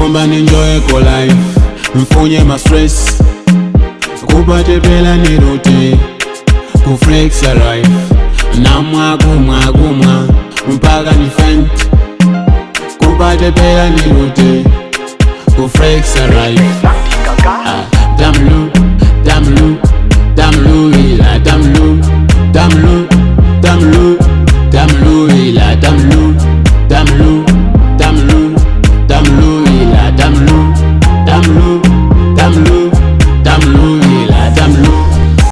Kumba ninjoye ko life, mfunye ma stress. Kupate pela nirote, kuflex a life. Namwa kumwa, mpaka ni fent. Kupate pela nirote, kuflex a life. Tamulo, Tamulo, Tamulo, Tamulo, Tamulo.